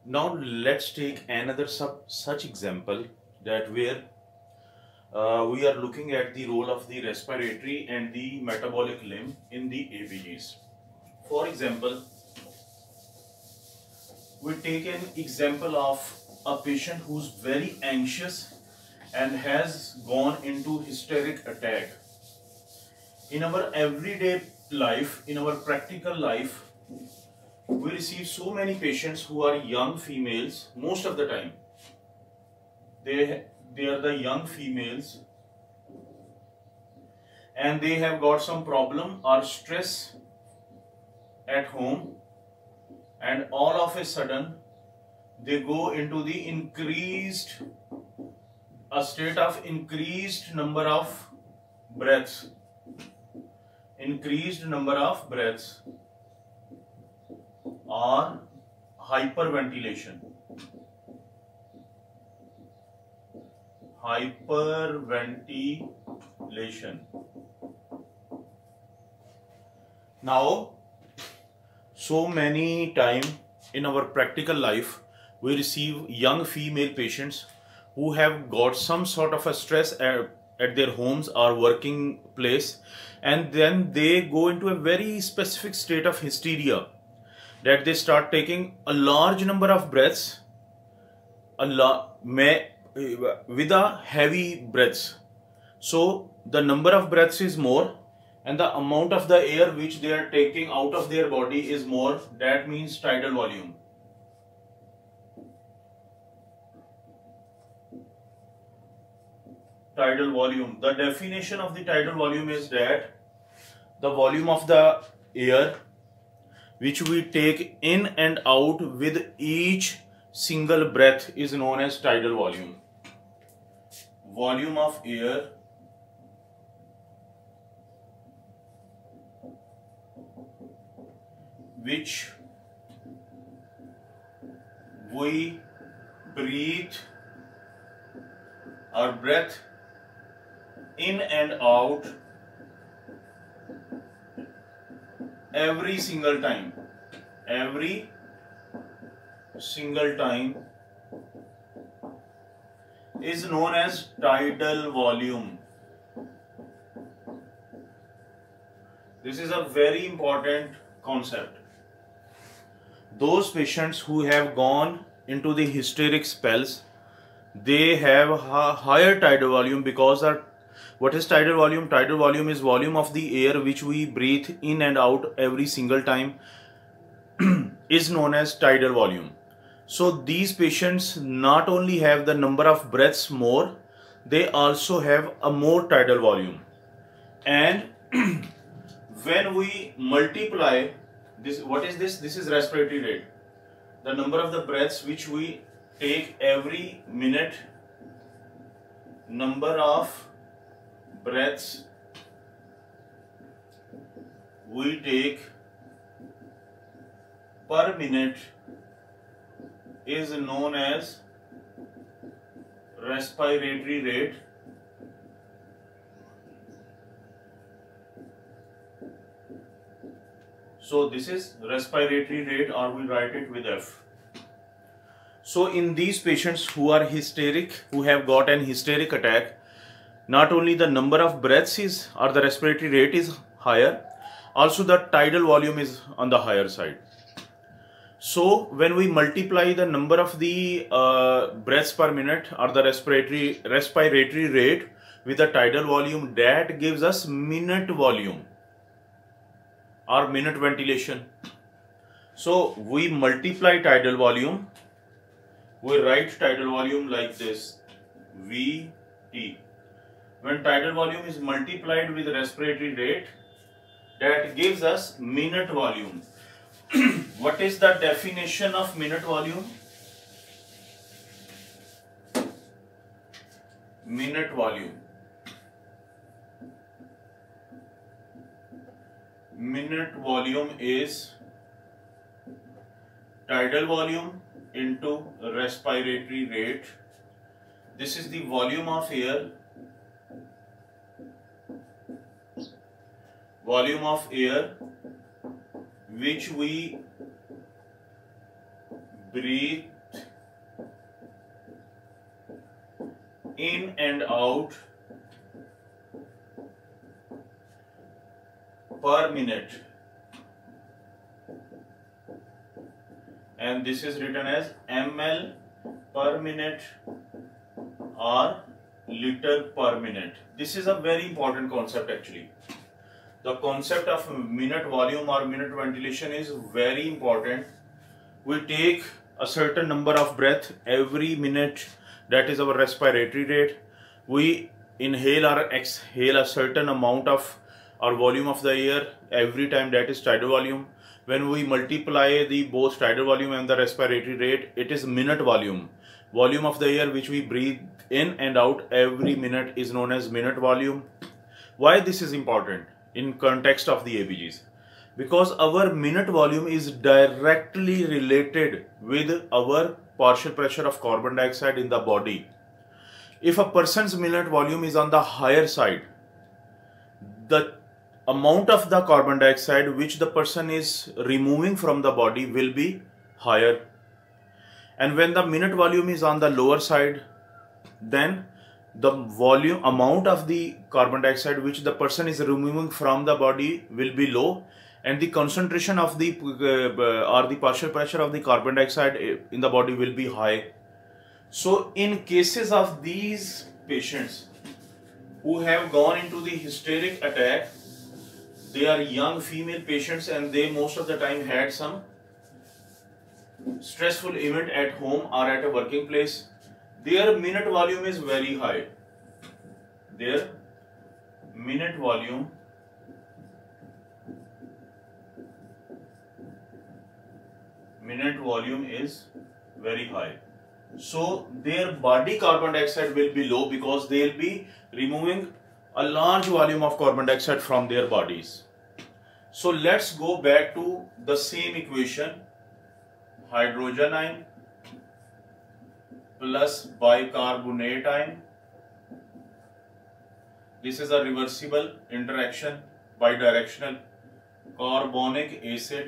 Now let's take another such example that where we are looking at the role of the respiratory and the metabolic limb in the ABGs. For example, we take an example of a patient who's very anxious and has gone into hysteric attack. In our everyday life, in our practical life, we receive so many patients who are young females. Most of the time they are the young females and they have got some problem or stress at home, and all of a sudden they go into the state of increased number of breaths, or hyperventilation. Now, so many time in our practical life, we receive young female patients who have got some sort of a stress at their homes or working place, and then they go into a very specific state of hysteria, that they start taking a large number of breaths, with a heavy breaths. So the number of breaths is more and the amount of the air which they are taking out of their body is more. That means tidal volume. Tidal volume. The definition of the tidal volume is that the volume of the air which we take in and out with each single breath is known as tidal volume. Volume of air which we breathe or breath in and out every single time is known as tidal volume. This is a very important concept. Those patients who have gone into the hysteric spells, they have a higher tidal volume because what is tidal volume? Tidal volume is volume of the air which we breathe in and out every single time is known as tidal volume. So these patients not only have the number of breaths more, they also have a more tidal volume. And when we multiply this, what is this? This is respiratory rate. The number of the breaths which we take every minute, number of breaths we take per minute is known as respiratory rate. So this is respiratory rate, or we write it with F. So in these patients who are hysteric, who have got an hysteric attack, not only the number of breaths is or the respiratory rate is higher, also the tidal volume is on the higher side. So when we multiply the number of the breaths per minute or the respiratory rate with the tidal volume, that gives us minute volume or minute ventilation. So we multiply tidal volume, we write tidal volume like this, VT. When tidal volume is multiplied with respiratory rate, that gives us minute volume. What is the definition of minute volume? Minute volume. Minute volume is tidal volume into respiratory rate. This is the volume of air. Which we breathe in and out per minute, and this is written as ml per minute or liter per minute. This is a very important concept actually. The concept of minute volume or minute ventilation is very important. We take a certain number of breath every minute, that is our respiratory rate. We inhale or exhale a certain amount of or volume of the air every time, that is tidal volume. When we multiply the both tidal volume and the respiratory rate, it is minute volume. Volume of the air which we breathe in and out every minute is known as minute volume. Why this is important in context of the ABGs? Because our minute volume is directly related with our partial pressure of carbon dioxide in the body. If a person's minute volume is on the higher side, the amount of the carbon dioxide which the person is removing from the body will be higher. And when the minute volume is on the lower side, then the volume amount of the carbon dioxide which the person is removing from the body will be low, and the concentration of the or the partial pressure of the carbon dioxide in the body will be high. So in cases of these patients who have gone into the hysteric attack, they are young female patients and they most of the time had some stressful event at home or at a working place. Their minute volume is very high. Their minute volume is very high. So their body carbon dioxide will be low because they will be removing a large volume of carbon dioxide from their bodies. So let's go back to the same equation. Hydrogen ion plus bicarbonate ion. This is a reversible interaction, bidirectional. Carbonic acid,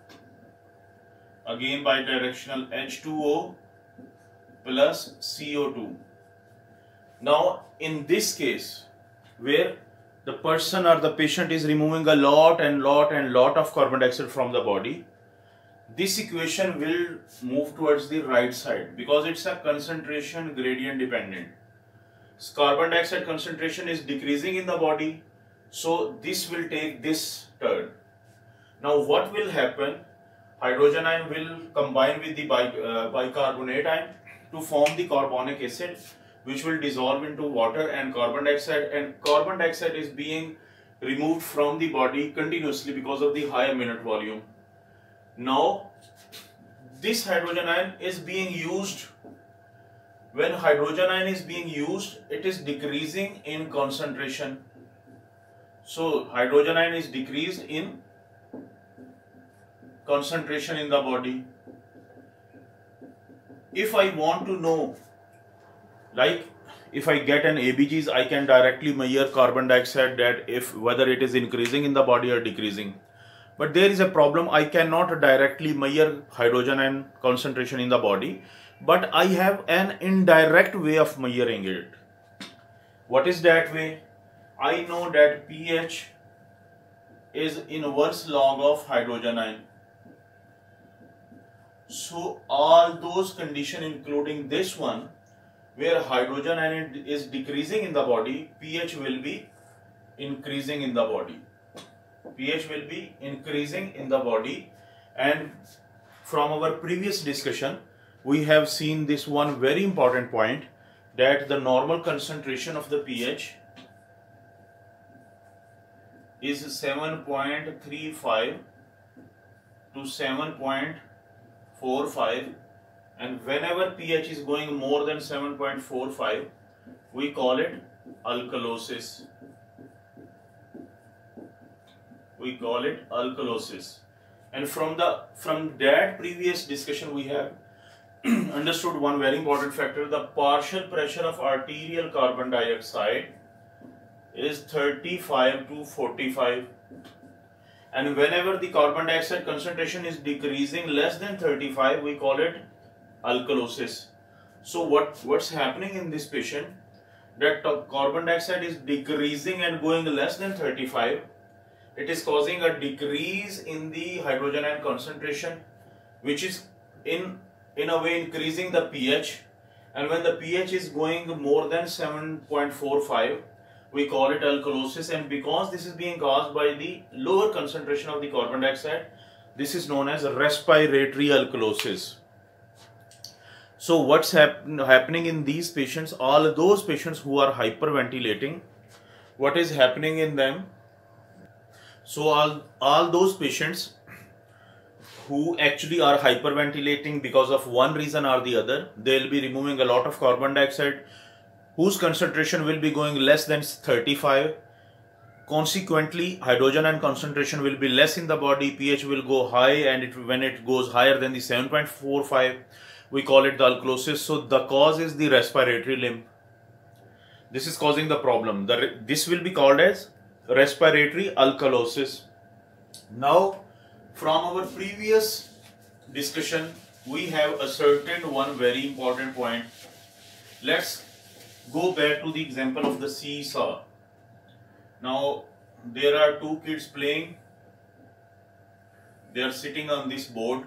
again bidirectional, H2O plus CO2. Now in this case, where the person or the patient is removing a lot of carbon dioxide from the body, this equation will move towards the right side because it's a concentration gradient dependent. Carbon dioxide concentration is decreasing in the body, so this will take this turn. Now what will happen? Hydrogen ion will combine with the bicarbonate ion to form the carbonic acid, which will dissolve into water and carbon dioxide is being removed from the body continuously because of the higher minute volume. Now this hydrogen ion is being used. When hydrogen ion is being used, it is decreasing in concentration. So hydrogen ion is decreased in concentration in the body. If I want to know, like if I get an ABGs, I can directly measure carbon dioxide, that if whether it is increasing in the body or decreasing. But there is a problem. I cannot directly measure hydrogen ion concentration in the body, but I have an indirect way of measuring it. What is that way? I know that pH is inverse log of hydrogen ion. So all those conditions, including this one, where hydrogen ion is decreasing in the body, pH will be increasing in the body. pH will be increasing in the body. And from our previous discussion, we have seen this one very important point, that the normal concentration of the pH is 7.35 to 7.45, and whenever pH is going more than 7.45, we call it alkalosis. We call it alkalosis. And from that previous discussion, we have understood one very important factor. The partial pressure of arterial carbon dioxide is 35 to 45, and whenever the carbon dioxide concentration is decreasing less than 35, we call it alkalosis. So what's happening in this patient? that carbon dioxide is decreasing and going less than 35, it is causing a decrease in the hydrogen ion concentration, which is in a way increasing the pH. And when the pH is going more than 7.45, we call it alkalosis. And because this is being caused by the lower concentration of the carbon dioxide, this is known as respiratory alkalosis. So what's happening in these patients, all those patients who are hyperventilating, what is happening in them? So all those patients who actually are hyperventilating because of one reason or the other, they will be removing a lot of carbon dioxide whose concentration will be going less than 35. Consequently, hydrogen ion concentration will be less in the body, pH will go high, and when it goes higher than the 7.45, we call it the alkalosis. So the cause is the respiratory limb. This is causing the problem. This will be called as respiratory alkalosis. Now, from our previous discussion, we have ascertained one very important point. Let's go back to the example of the seesaw. Now, there are two kids playing. They are sitting on this board,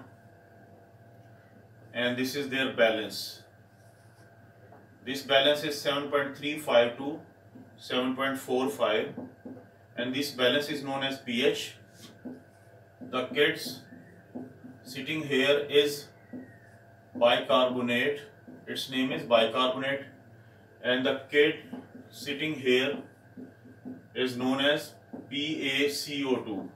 and this is their balance. This balance is 7.35 to 7.45, and this balance is known as pH. The kids sitting here is bicarbonate. Its name is bicarbonate, and the kid sitting here is known as PaCO2.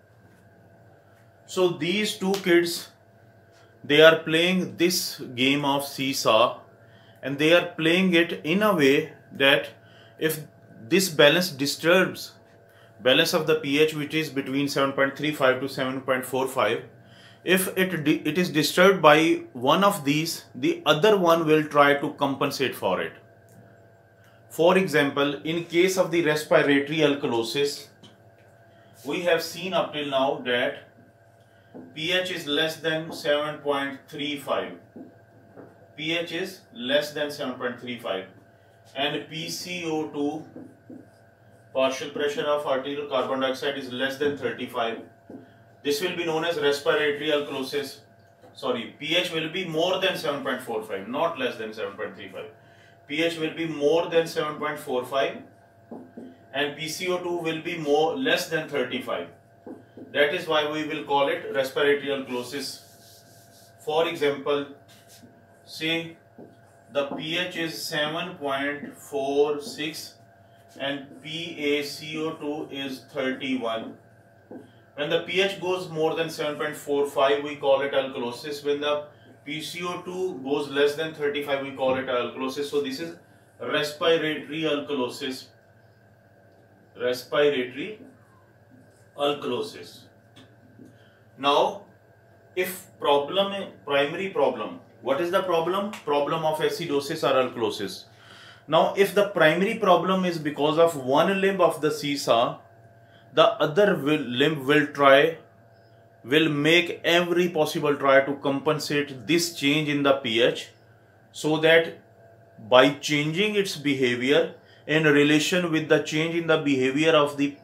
So these two kids, they are playing this game of seesaw, and they are playing it in a way that if this balance disturbs, balance of the pH, which is between 7.35 to 7.45, if it is disturbed by one of these, the other one will try to compensate for it. For example, in case of the respiratory alkalosis, we have seen up till now that pH is less than 7.35. pH is less than 7.35, and PCO2, partial pressure of arterial carbon dioxide, is less than 35. This will be known as respiratory alkalosis. Sorry, pH will be more than 7.45, not less than 7.35. pH will be more than 7.45, and PCO2 will be less than 35. That is why we will call it respiratory alkalosis. For example, say the pH is 7.46 and PaCO2 is 31. When the pH goes more than 7.45, we call it alkalosis. When the PCO2 goes less than 35, we call it alkalosis. So this is respiratory alkalosis. Respiratory alkalosis. Now, if primary problem, what is the problem? Problem of acidosis or alkalosis. Now, if the primary problem is because of one limb of the seesaw, the other limb will make every possible try to compensate this change in the pH, so that by changing its behavior in relation with the change in the behavior of the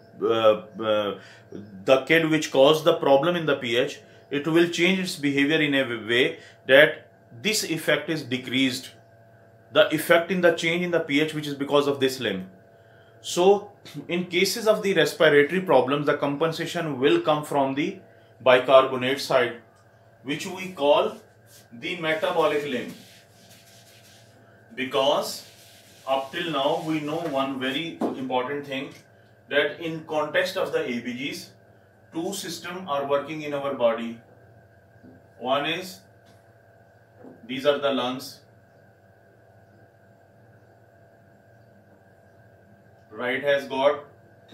kid which caused the problem in the pH, it will change its behavior in a way that this effect is decreased. The effect in the change in the pH which is because of this limb. So in cases of the respiratory problems, the compensation will come from the bicarbonate side, which we call the metabolic limb. Because up till now we know one very important thing, that in context of the ABGs, two systems are working in our body. One is, these are the lungs. Right has got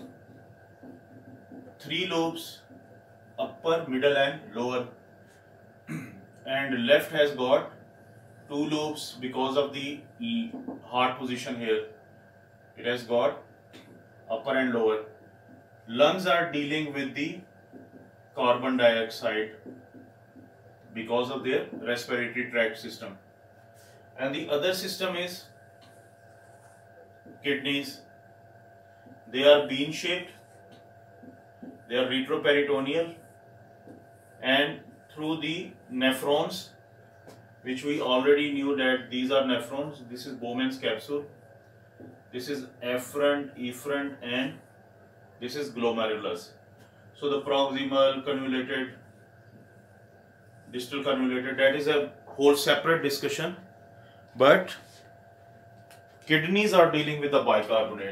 3 lobes, upper, middle and lower, and left has got 2 lobes because of the heart position here. It has got upper and lower. Lungs are dealing with the carbon dioxide because of their respiratory tract system, and the other system is kidneys. They are bean shaped, they are retroperitoneal, and through the nephrons, which we already knew that these are nephrons. This is Bowman's capsule, this is afferent, efferent, and this is glomerulus. So the proximal convoluted, distal convoluted, that is a whole separate discussion, but kidneys are dealing with the bicarbonate.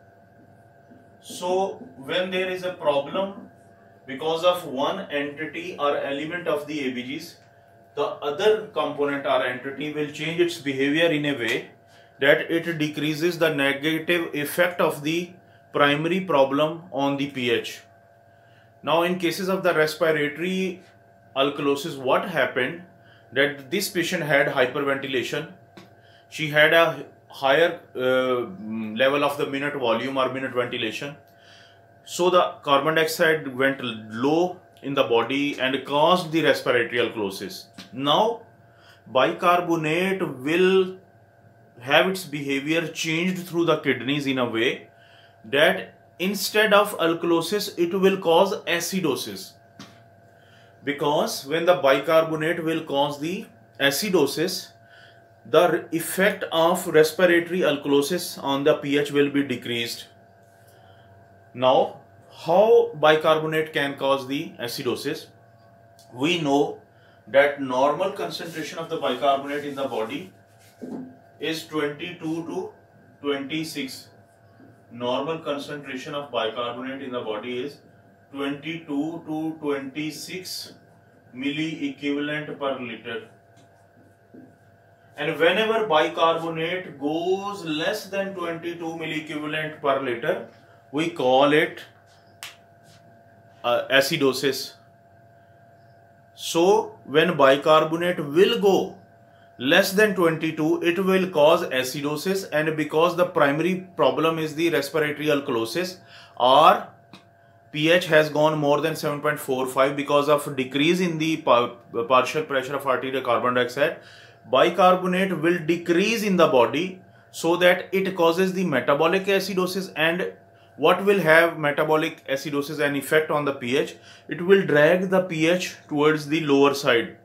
So when there is a problem because of one entity or element of the ABGs, the other component or entity will change its behavior in a way that it decreases the negative effect of the primary problem on the pH. Now in cases of the respiratory alkalosis, what happened that this patient had hyperventilation, she had a higher level of the minute volume or minute ventilation, so the carbon dioxide went low in the body and caused the respiratory alkalosis. Now bicarbonate will have its behavior changed through the kidneys in a way that instead of alkalosis it will cause acidosis, because when the bicarbonate will cause the acidosis, the effect of respiratory alkalosis on the pH will be decreased. Now, how bicarbonate can cause the acidosis? We know that normal concentration of the bicarbonate in the body is 22 to 26. Normal concentration of bicarbonate in the body is 22 to 26 milliequivalent per liter. And whenever bicarbonate goes less than 22 milliequivalent per liter, we call it acidosis. So when bicarbonate will go less than 22, it will cause acidosis, and because the primary problem is the respiratory alkalosis, or pH has gone more than 7.45 because of decrease in the partial pressure of arterial carbon dioxide, bicarbonate will decrease in the body so that it causes the metabolic acidosis. And what will have metabolic acidosis and effect on the pH? It will drag the pH towards the lower side,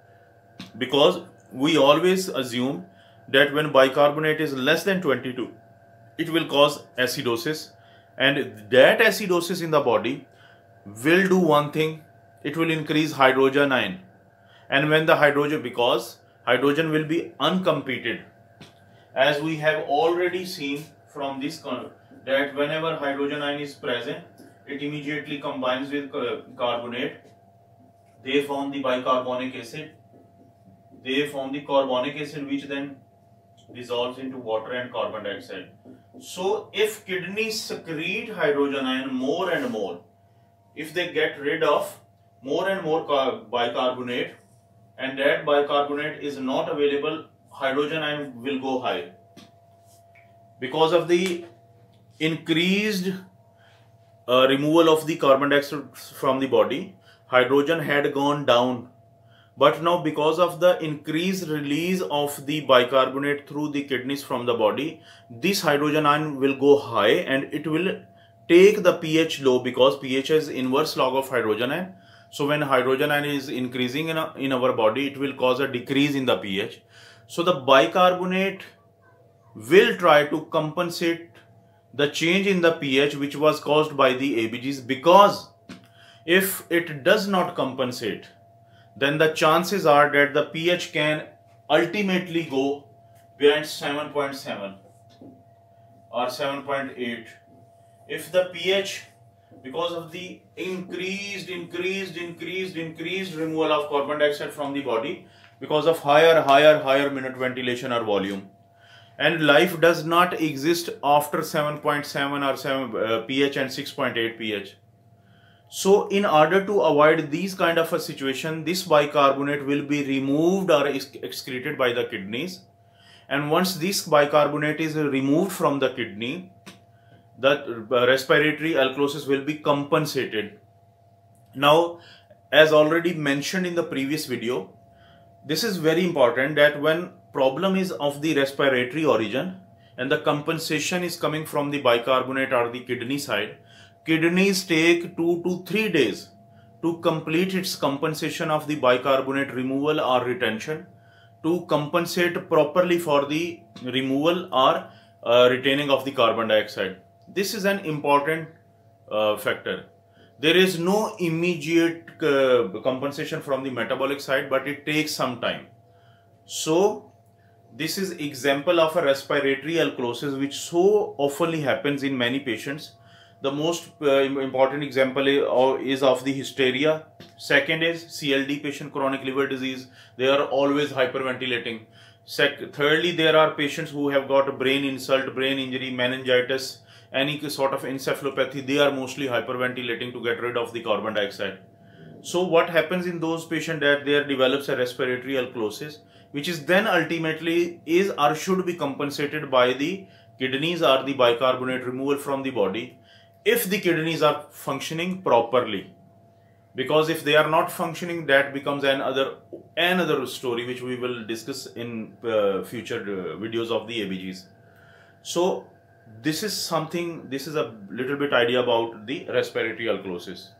because we always assume that when bicarbonate is less than 22, it will cause acidosis, and that acidosis in the body will do one thing: it will increase hydrogen ion. And when the hydrogen, because hydrogen will be uncompeted, as we have already seen from this, that whenever hydrogen ion is present, it immediately combines with carbonate. They form the bicarbonic acid. They form the carbonic acid, which then dissolves into water and carbon dioxide. So if kidneys secrete hydrogen ion more and more, if they get rid of more and more bicarbonate, and that bicarbonate is not available, hydrogen ion will go high. Because of the increased removal of the carbon dioxide from the body, hydrogen had gone down. But now because of the increased release of the bicarbonate through the kidneys from the body, this hydrogen ion will go high and it will take the pH low, because pH is inverse log of hydrogen ion. So when hydrogen ion is increasing in our body, it will cause a decrease in the pH. So the bicarbonate will try to compensate the change in the pH which was caused by the ABGs, because if it does not compensate, then the chances are that the pH can ultimately go beyond 7.7 or 7.8. If the pH, because of the increased removal of carbon dioxide from the body, because of higher minute ventilation or volume, and life does not exist after 7.7 or 7 pH and 6.8 pH. So in order to avoid these kind of a situation, this bicarbonate will be removed or excreted by the kidneys, and once this bicarbonate is removed from the kidney, the respiratory alkalosis will be compensated. Now, as already mentioned in the previous video, this is very important, that when problem is of the respiratory origin, and the compensation is coming from the bicarbonate or the kidney side, kidneys take 2 to 3 days to complete its compensation of the bicarbonate removal or retention, to compensate properly for the removal or retaining of the carbon dioxide. This is an important factor. There is no immediate compensation from the metabolic side, but it takes some time. So this is example of a respiratory alkalosis which so often happens in many patients. The most important example is of the hysteria. Second is CLD patient, chronic liver disease. They are always hyperventilating. Thirdly, there are patients who have got a brain insult, brain injury, meningitis, any sort of encephalopathy. They are mostly hyperventilating to get rid of the carbon dioxide. So what happens in those patients that there develops a respiratory alkalosis, which is then ultimately is or should be compensated by the kidneys or the bicarbonate removal from the body, if the kidneys are functioning properly. Because if they are not functioning, that becomes another story which we will discuss in future videos of the ABGs. So this is a little bit idea about the respiratory alkalosis.